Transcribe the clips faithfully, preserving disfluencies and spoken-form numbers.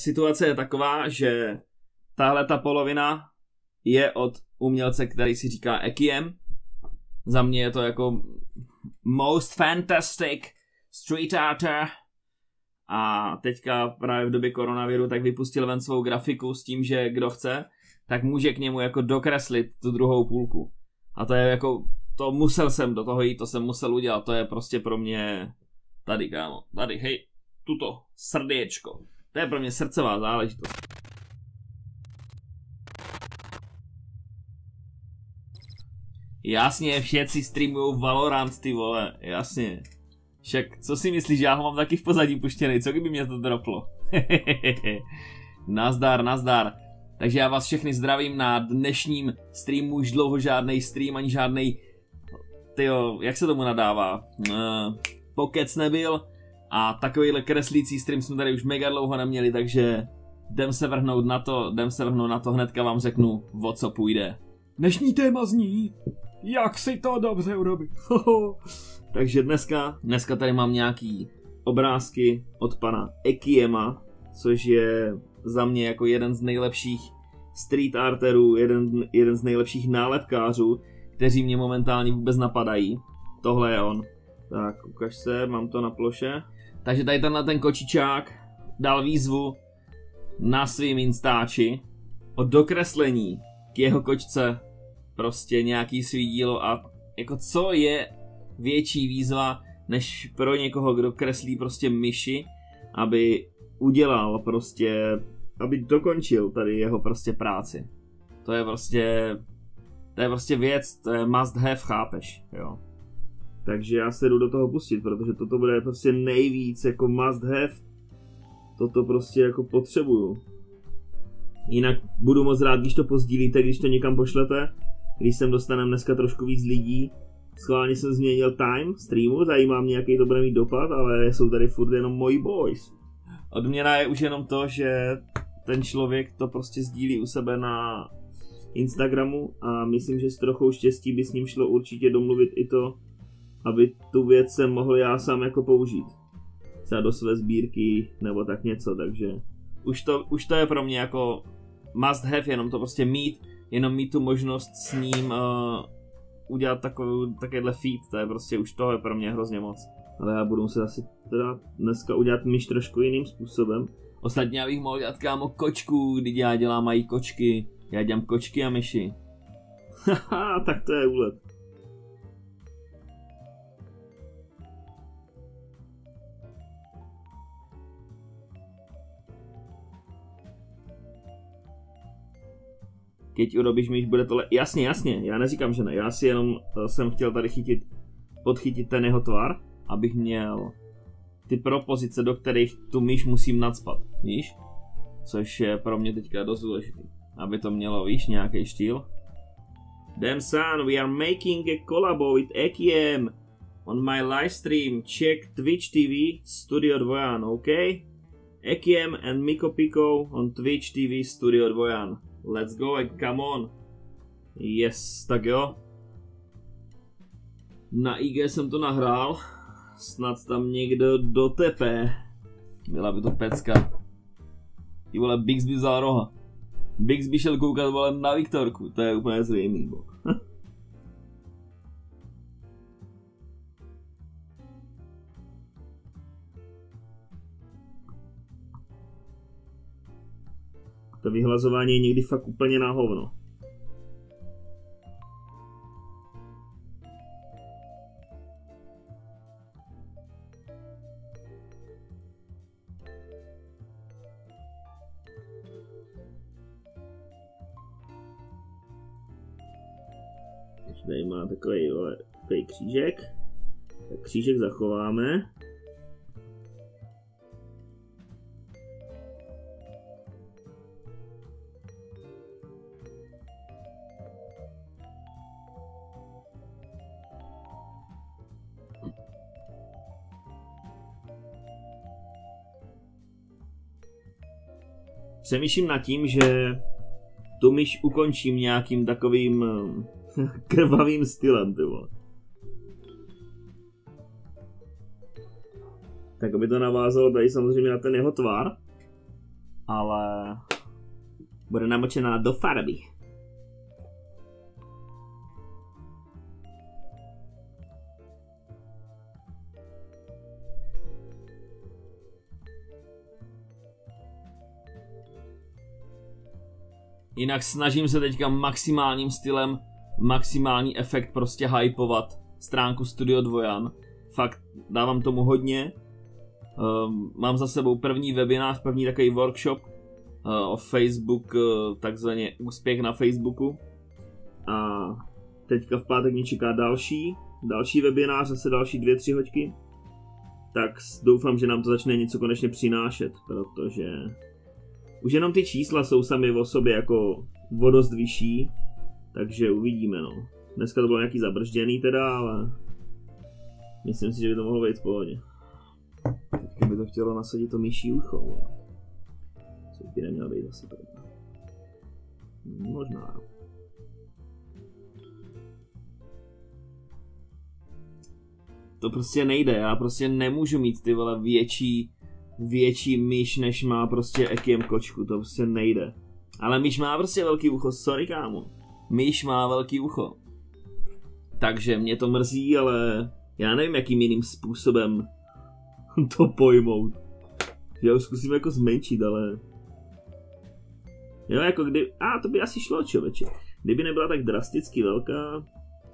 situace je taková, že tahle ta polovina je od umělce, který si říká Ekiem. Za mě je to jako most fantastic street arter. A teďka právě v době koronaviru tak vypustil ven svou grafiku s tím, že kdo chce, tak může k němu jako dokreslit tu druhou půlku. A to je jako, to musel jsem do toho jít, to jsem musel udělat, to je prostě pro mě tady, kámo, tady, hej, tuto, srdéčko. To je pro mě srdcová záležitost. Jasně, všetci streamujou Valorant, ty vole, jasně. Však, co si myslíš, já ho mám taky v pozadí puštěný, co kdyby mě to droplo? Nazdar, nazdar. Takže já vás všechny zdravím na dnešním streamu, už dlouho žádnej stream, ani žádnej, tyjo, jak se tomu nadává, uh, pokec nebyl. A takovýhle kreslící stream jsme tady už mega dlouho neměli, takže jdem se vrhnout na to, jdem se vrhnout na to, hnedka vám řeknu, o co půjde. Dnešní téma zní, jak si to dobře urobit. Takže dneska, dneska tady mám nějaký obrázky od pana Ekiema, což je za mě jako jeden z nejlepších street arterů, jeden, jeden z nejlepších nálepkářů, kteří mě momentálně vůbec napadají. Tohle je on. Tak, ukaž se, mám to na ploše. Takže tady tenhle ten kočičák dal výzvu na svým instáči o dokreslení k jeho kočce prostě nějaký svý dílo a jako co je větší výzva, než pro někoho, kdo kreslí prostě myši, aby udělal prostě, aby dokončil tady jeho prostě práci. To je prostě, to je prostě věc, to je must have, chápeš, jo. Takže já se jdu do toho pustit, protože toto bude prostě nejvíc jako must have. Toto prostě jako potřebuju. Jinak budu moc rád, když to pozdílíte, když to někam pošlete. Když sem dostaneme dneska trošku víc lidí. Schválně jsem změnil time streamu, zajímá mě, jaký to bude mít dopad, ale jsou tady furt jenom moji boys. Odměna je už jenom to, že ten člověk to prostě sdílí u sebe na Instagramu a myslím, že s trochou štěstí by s ním šlo určitě domluvit i to, aby tu věc jsem mohl já sám jako použít. Třeba do své sbírky nebo tak něco, takže už to, už to je pro mě jako must have, jenom to prostě mít, jenom mít tu možnost s ním uh, udělat takovou, takovýhle feed, to je prostě už toho je pro mě hrozně moc. Ale já budu muset asi teda dneska udělat myš trošku jiným způsobem. Ostatně já bych mohl dělat, kámo, kočku, když já dělám mají kočky, já dělám kočky a myši. Haha, tak to je úlet. Keď urobíš myš, bude tohle, jasně, jasně, já neříkám, že ne, já si jenom uh, jsem chtěl tady chytit, podchytit ten jeho tvar, abych měl ty propozice, do kterých tu myš musím nacpat, víš? Což je pro mě teďka dost důležitý, aby to mělo, víš, nějaký štýl. Damn son, we are making a collabo with Ekiem on my live stream, check Twitch T V, Studio Dvojan, ok? Ekiem and Miko Piko on Twitch T V, Studio Dvojan. Let's go, come on. Yes, tak jo. Na I G jsem to nahrál. Snad tam někdo dotepe. Byla by to pecka. Ty vole, Bix by vzal roha. Bix by šel koukat, vole, na Viktorku. To je úplně zřejmý, bo. To vyhlazování je někdy fakt úplně na hovno. Takže tady má takový, vole, takový křížek. Tak křížek zachováme. Přemýšlím nad tím, že tu myš ukončím nějakým takovým krvavým stylem, ty vole. Tak aby to navázalo tady samozřejmě na ten jeho tvar. ale bude namočená do farby. Jinak snažím se teďka maximálním stylem, maximální efekt prostě hypovat stránku Studio Dvojan. Fakt dávám tomu hodně. Um, mám za sebou první webinář, první takový workshop uh, o Facebook, uh, takzvaně úspěch na Facebooku. A teďka v pátek mě čeká další, další webinář, zase další dvě, tři hoďky. Tak doufám, že nám to začne něco konečně přinášet, protože už jenom ty čísla jsou sami o sobě jako o dost vyšší, takže uvidíme, no. Dneska to bylo nějaký zabržděný teda, ale myslím si, že by to mohlo být v pohodě. Teďka by to chtělo nasadit to myší ucho, ale co by nemělo být asi problém. Možná. To prostě nejde, já prostě nemůžu mít ty vole větší větší myš, než má prostě Ekiem kočku, to prostě nejde. Ale myš má prostě velký ucho, sorry kámo. Myš má velký ucho. Takže mě to mrzí, ale já nevím, jakým jiným způsobem to pojmout. Já ho zkusím jako zmenšit, ale jo, jako kdy, a to by asi šlo, člověče. Kdyby nebyla tak drasticky velká.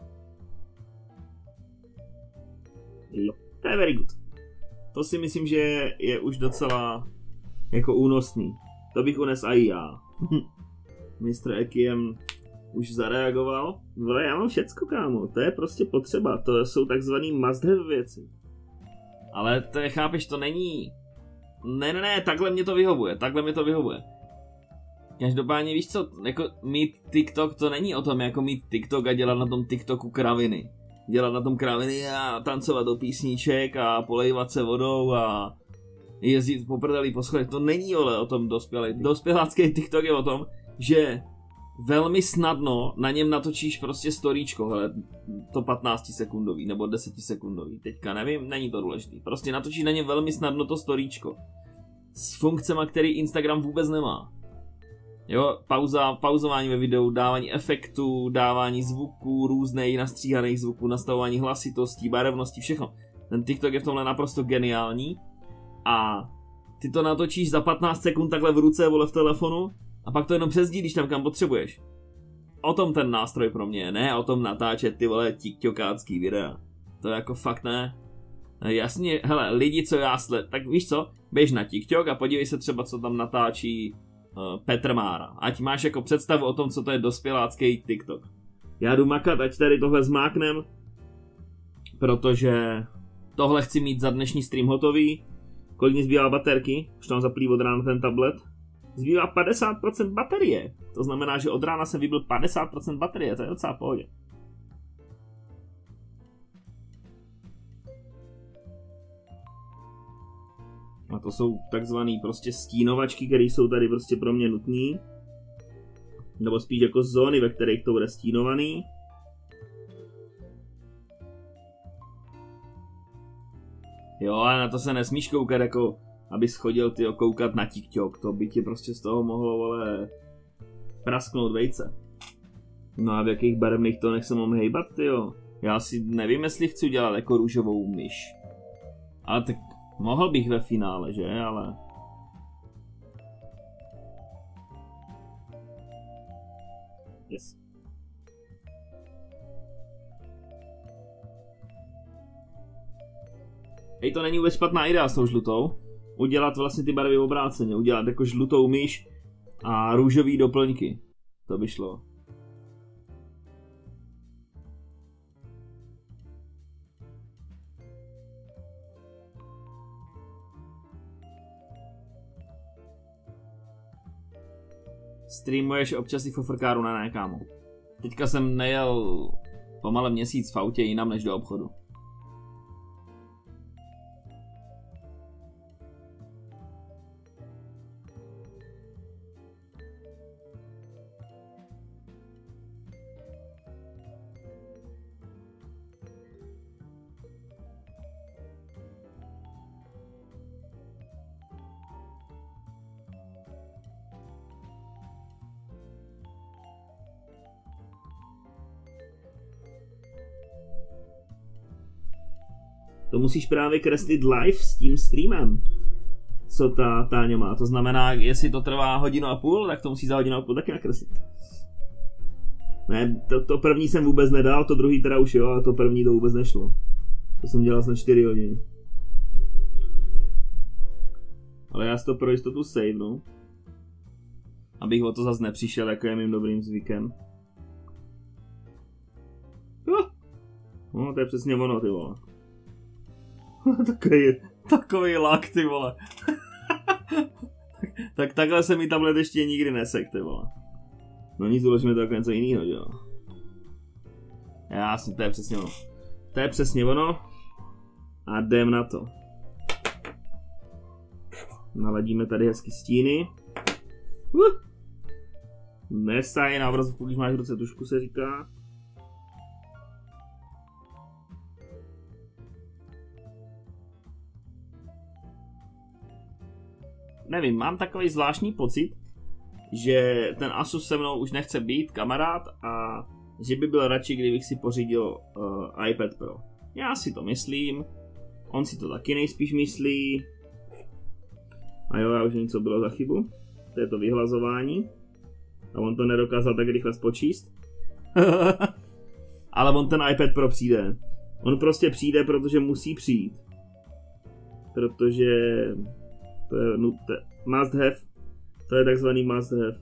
Jo, to je very good. To si myslím, že je už docela jako únosný. To bych unes i já. mistr Ekiem už zareagoval. Vole, já mám všecko, kámo. To je prostě potřeba. To jsou takzvaný must have věci. Ale to je, chápeš, to není... Ne, ne, ne, takhle mě to vyhovuje. Takhle mě to vyhovuje. Každopádně víš co, jako mít TikTok to není o tom jako mít TikTok a dělat na tom TikToku kraviny. Dělat na tom kraviny a tancovat do písniček a polejvat se vodou a jezdit po prdeli po schodech. To není ole o tom dospělý. Dospělácký TikTok je o tom, že velmi snadno na něm natočíš prostě storíčko, hele, to patnáct sekundový nebo deset sekundový, teďka nevím, není to důležitý. Prostě natočíš na něm velmi snadno to storíčko. S funkcemi, který Instagram vůbec nemá. Jo, pauza, pauzování ve videu, dávání efektů, dávání zvuků, různých nastříhaných zvuků, nastavování hlasitostí, barevností, všechno. Ten TikTok je v tomhle naprosto geniální a ty to natočíš za patnáct sekund takhle v ruce, vole, v telefonu a pak to jenom přesdílíš tam, kam potřebuješ. O tom ten nástroj pro mě je, ne o tom natáčet ty vole tiktokácký videa. To je jako fakt ne. Jasně, hele, lidi, co já sled, tak víš co, běž na TikTok a podívej se třeba, co tam natáčí Petr Mára. Ať máš jako představu o tom, co to je dospělácký TikTok. Já jdu makat, ať tady tohle zmáknem, protože tohle chci mít za dnešní stream hotový. Kolik mi zbývá baterky? Už tam zaplý od rána ten tablet. Zbývá padesát procent baterie. To znamená, že od rána jsem vybil padesát procent baterie, to je docela v pohodě. A to jsou takzvaný prostě stínovačky, které jsou tady prostě pro mě nutné. Nebo spíš jako zóny, ve kterých to bude stínovaný. Jo, a na to se nesmíš koukat jako, abys chodil tyjo koukat na TikTok. To by ti prostě z toho mohlo, ale prasknout vejce. No a v jakých barevných tónech se mám hejbat, tyjo? Já si nevím, jestli chci udělat jako růžovou myš. Ale tak mohl bych ve finále, že? Ale yes. Hej, to není vůbec špatná idea s tou žlutou. Udělat vlastně ty barvy obráceně. Udělat jako žlutou myš a růžový doplňky. To by šlo. Streamuješ občas i fofrkáru, ne, ne, kámo. Teďka jsem nejel pomale měsíc v autě jinam než do obchodu. To musíš právě kreslit live s tím streamem, co ta Táňa má. To znamená, jestli to trvá hodinu a půl, tak to musí za hodinu a půl taky nakreslit. Ne, to, to první jsem vůbec nedal, to druhý teda už jo, ale to první to vůbec nešlo. To jsem dělal na čtyři hodiny. Ale já si to pro jistotu savenu. Abych o to zase nepřišel, jako je mým dobrým zvykem. Oh. No, to je přesně ono, ty vole. takový, takový lak, ty vole. tak, tak takhle se mi tablet ještě nikdy nesek, ty vole. No nic, uložíme to jako něco jinýho, že jo. Jasně, to je přesně ono. To je přesně ono. A jdem na to. Naladíme tady hezky stíny. Uh. Nestaj na obrazovku, když máš v ruce tušku, se říká. Nevím, mám takový zvláštní pocit, že ten Asus se mnou už nechce být kamarád a že by byl radši, kdybych si pořídil uh, iPad Pro. Já si to myslím, on si to taky nejspíš myslí. A jo, já už nevím, co bylo za chybu. To je to vyhlazování. A on to nedokázal tak rychle spočíst. Ale on ten iPad Pro přijde. On prostě přijde, protože musí přijít. Protože to je nutné. Must have. To je takzvaný must have.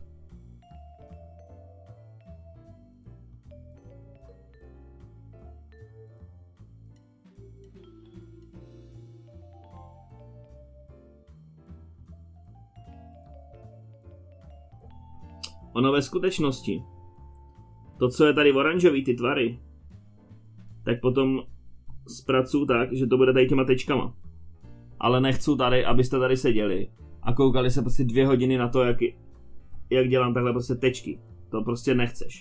Ono ve skutečnosti, to, co je tady oranžový, ty tvary, tak potom zpracuju tak, že to bude tady těma tečkama. Ale nechci tady, abyste tady seděli a koukali se prostě dvě hodiny na to, jak, jak dělám takhle prostě tečky. To prostě nechceš.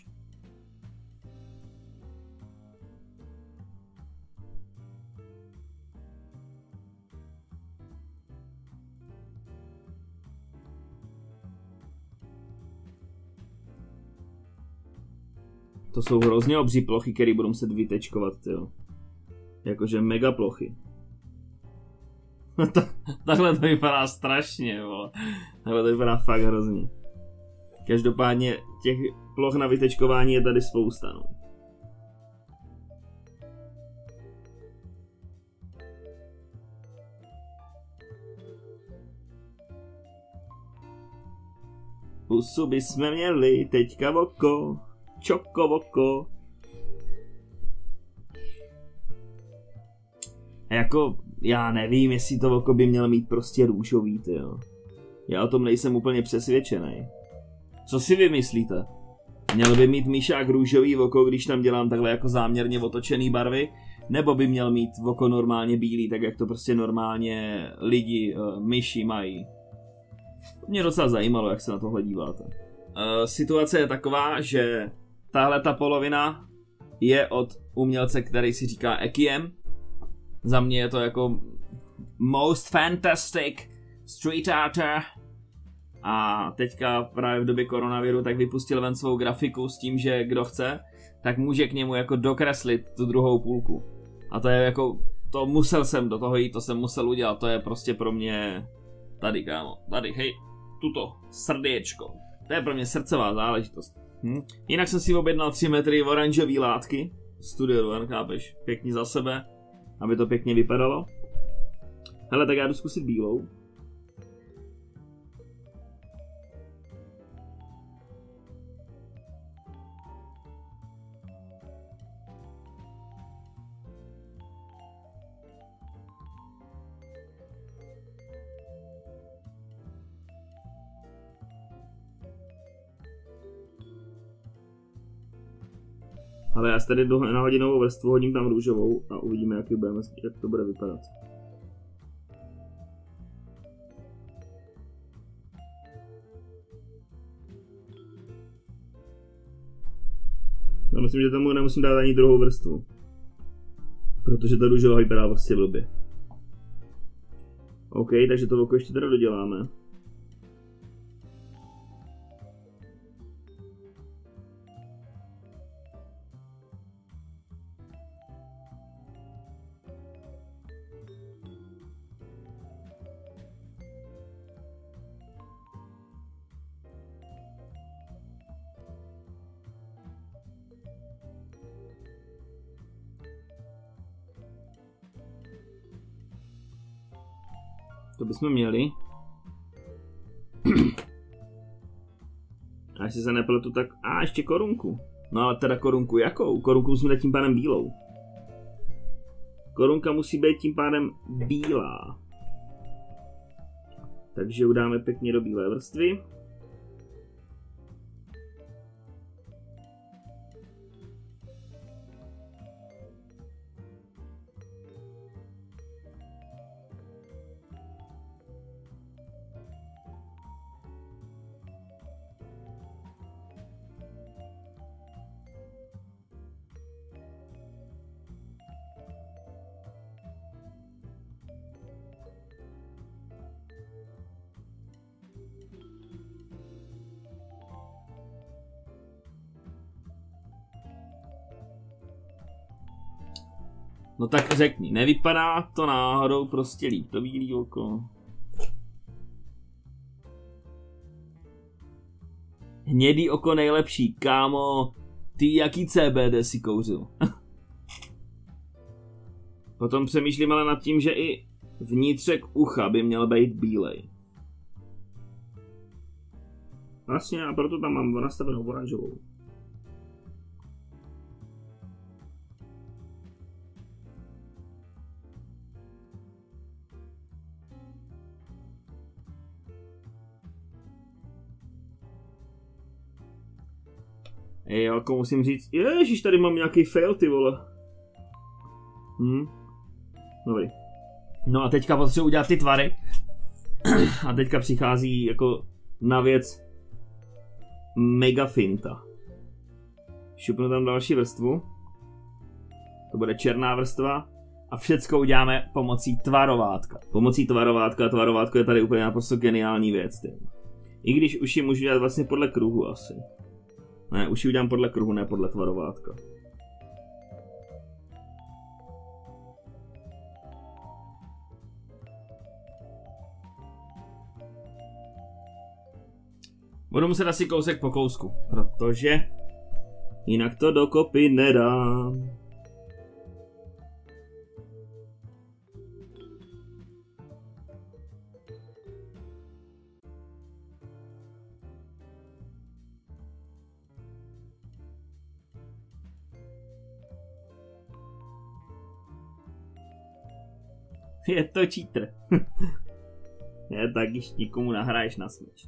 To jsou hrozně obří plochy, které budou muset vytečkovat, jo. Jakože mega plochy. Takhle to vypadá strašně, vole. Takhle to vypadá fakt hrozně. Každopádně těch ploch na vytečkování je tady spousta, no. Pusu bychom měli teďka v oko. Čoko v oko. Jako, já nevím, jestli to oko by mělo mít prostě růžový, tyjo. Já o tom nejsem úplně přesvědčený. Co si vy myslíte? Měl by mít myšák růžový oko, když tam dělám takhle jako záměrně otočený barvy? Nebo by měl mít oko normálně bílý, tak jak to prostě normálně lidi, uh, myši mají? Mě docela zajímalo, jak se na tohle díváte. Uh, situace je taková, že tahle ta polovina je od umělce, který si říká Ekiem. Za mě je to jako most fantastic street arter. A teďka právě v době koronaviru tak vypustil ven svou grafiku s tím, že kdo chce, tak může k němu jako dokreslit tu druhou půlku. A to je jako, to musel jsem do toho jít, to jsem musel udělat, to je prostě pro mě tady, kámo, tady, hej, tuto, srdéčko. To je pro mě srdcová záležitost. Hm? Jinak jsem si objednal tři metry oranžový látky, Studio Ruan, chápeš, pěkně za sebe, aby to pěkně vypadalo. Hele, tak já jdu zkusit bílou. Ale já si tady jdu na hodinovou vrstvu, hodím tam růžovou a uvidíme, jak, budeme, jak to bude vypadat. Já myslím, že tomu nemusím dát ani druhou vrstvu. Protože ta růžová vypadá vlastně blbě. OK, takže to oko ještě teda doděláme. To bychom měli. A jestli se nepletu, tak... A, ještě korunku. No ale teda korunku jakou? Korunku musíme dát tím pádem bílou. Korunka musí být tím pádem bílá. Takže ji dáme pěkně do bílé vrstvy. No tak řekni, nevypadá to náhodou prostě líp, to bílý oko. Hnědý oko nejlepší, kámo, ty jaký C B D si kouřil? Potom přemýšlím ale nad tím, že i vnitřek ucha by měl být bílej. Vlastně a proto tam mám nastavenou oranžovou. Jo, jako musím říct, ježiš, tady mám nějaký fail, ty vole. Hm. Dobrý. No a teďka potřebuji udělat ty tvary. A teďka přichází jako na věc mega finta. Šupnu tam další vrstvu. To bude černá vrstva. A všecko uděláme pomocí tvarovátka. Pomocí tvarovátka, tvarovátko je tady úplně naprosto geniální věc. Tým. I když už ji můžu dělat vlastně podle kruhu asi. Ne, už ji udělám podle kruhu, ne podle tvarovátka. Budu muset asi kousek po kousku, protože jinak to dokopy nedám. Je to cheater. Je tak, když nikomu nahraješ na Switch.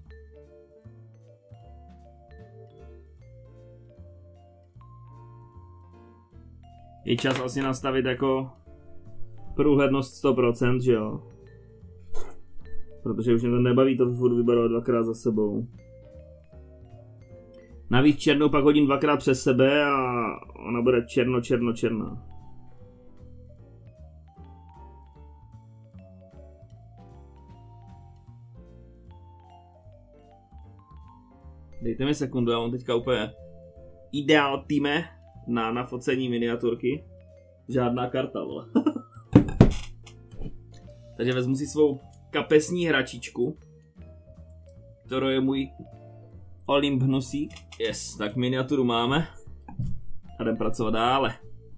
Je čas asi nastavit jako průhlednost sto procent, že jo? Protože už mě to nebaví to furt vybarovat dvakrát za sebou. Navíc černou pak hodím dvakrát přes sebe a ona bude černo, černo, černá. Dejte mi sekundu, já mám teďka úplně ideál týme na nafocení miniaturky. Žádná karta, vole. Takže vezmu si svou kapesní hračičku, kterou je můj Olymp hnusík. Yes, tak miniaturu máme. A jdem pracovat dále.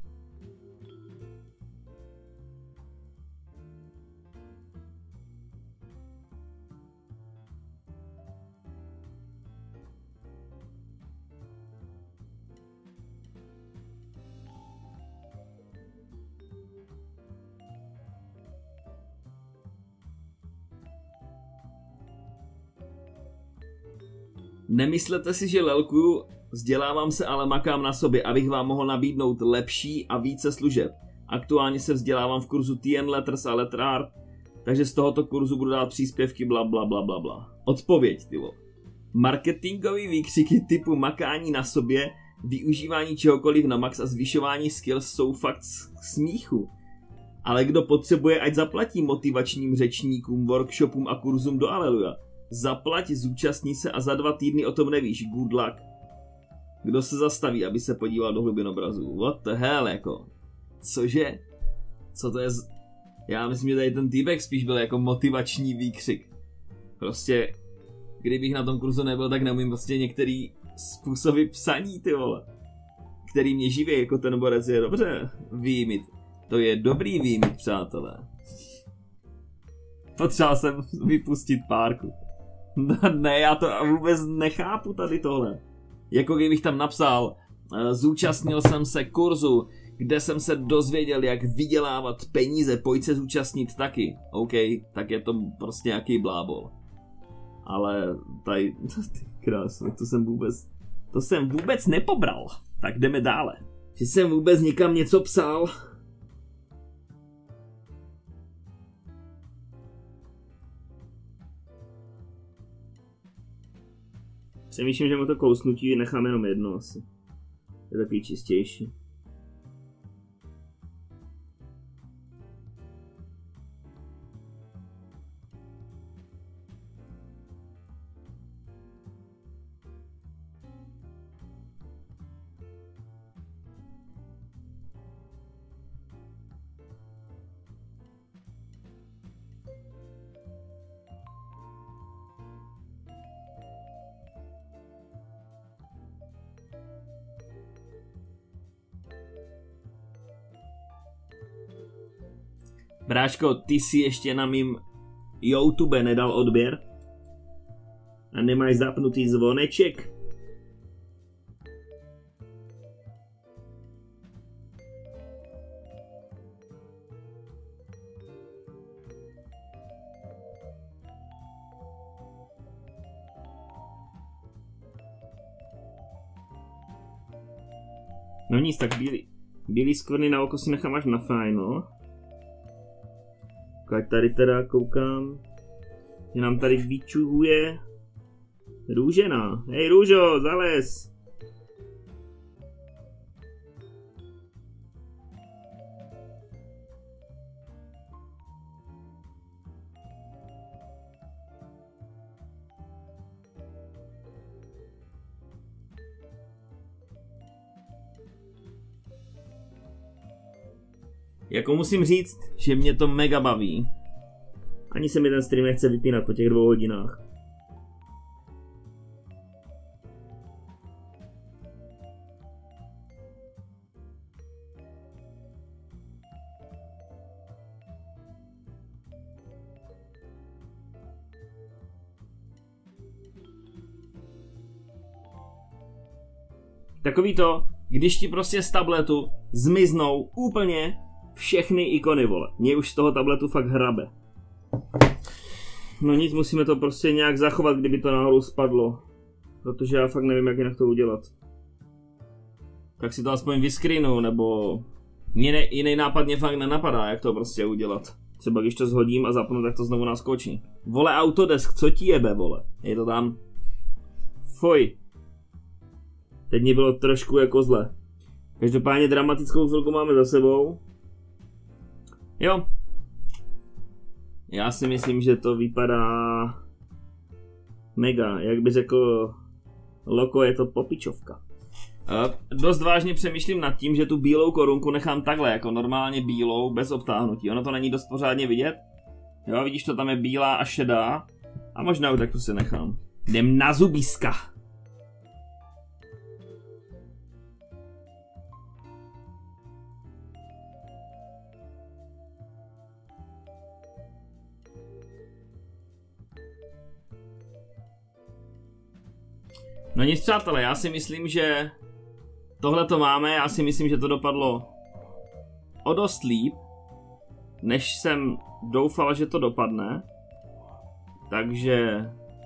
Nemyslete si, že lelkuju, vzdělávám se, ale makám na sobě, abych vám mohl nabídnout lepší a více služeb. Aktuálně se vzdělávám v kurzu T N Letters a Letter Art, takže z tohoto kurzu budu dát příspěvky bla bla bla bla bla. Odpověď, tyvo. Marketingový výkřiky typu makání na sobě, využívání čehokoliv na max a zvyšování skills jsou fakt k smíchu. Ale kdo potřebuje, ať zaplatí motivačním řečníkům, workshopům a kurzům do Aleluja. Zaplať, zúčastní se a za dva týdny o tom nevíš, good luck. Kdo se zastaví, aby se podíval do hlubin obrazu? What the hell, jako? Cože? Co to je z... Já myslím, že tady ten týpek spíš byl jako motivační výkřik. Prostě, kdybych na tom kurzu nebyl, tak neumím prostě některý způsoby psaní, ty vole. Který mě živí, jako ten borec je dobře výmit. To je dobrý výmit, přátelé. Potřeboval jsem vypustit párku. Ne, já to vůbec nechápu tady tohle. Jako kdybych tam napsal, zúčastnil jsem se kurzu, kde jsem se dozvěděl, jak vydělávat peníze, pojď se zúčastnit taky. OK, tak je to prostě nějaký blábol. Ale tady, ty krásno, to jsem vůbec, to jsem vůbec nepobral. Tak jdeme dále. Že jsem vůbec někam něco psal. Přemýšlím, že mu to kousnutí nechám jenom jedno asi. Je takový čistější. Bráško, ty si ještě na mým YouTube nedal odběr? A nemáš zapnutý zvoneček? No nic, tak bílý, bílý skvrny na oko si nechám až na fajno. Tak tady teda koukám, že nám tady vyčuhuje růžena. Hej růžo, zalez! Jako musím říct, že mě to mega baví. Ani se mi ten stream nechce vypínat po těch dvou hodinách. Takový to, když ti prostě z tabletu zmiznou úplně všechny ikony, vole. Mě už z toho tabletu fakt hrabe. No nic, musíme to prostě nějak zachovat, kdyby to náhodou spadlo. Protože já fakt nevím, jak jinak to udělat. Tak si to aspoň vyscreenu, nebo... Mě jiný nápad mě fakt nenapadá, jak to prostě udělat. Třeba když to zhodím a zapnu, tak to znovu naskočí. Vole Autodesk, co ti jebe, vole? Je to tam? Fuj. Teď mě bylo trošku jako zle. Každopádně dramatickou chvilku máme za sebou. Jo. Já si myslím, že to vypadá mega, jak by řekl Loko, je to popičovka. Uh, dost vážně přemýšlím nad tím, že tu bílou korunku nechám takhle, jako normálně bílou, bez obtáhnutí. Ono to není dost pořádně vidět. Jo, vidíš, to tam je bílá a šedá. A možná už tak prostě nechám. Jdem na zubiska. No nic, přátelé, já si myslím, že tohle to máme, já si myslím, že to dopadlo o dost líp, než jsem doufal, že to dopadne. Takže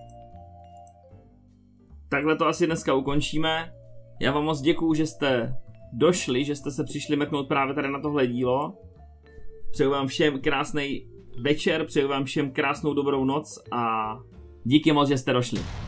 takhle to asi dneska ukončíme. Já vám moc děkuju, že jste došli, že jste se přišli mrknout právě tady na tohle dílo. Přeju vám všem krásný večer, přeju vám všem krásnou dobrou noc a díky moc, že jste došli.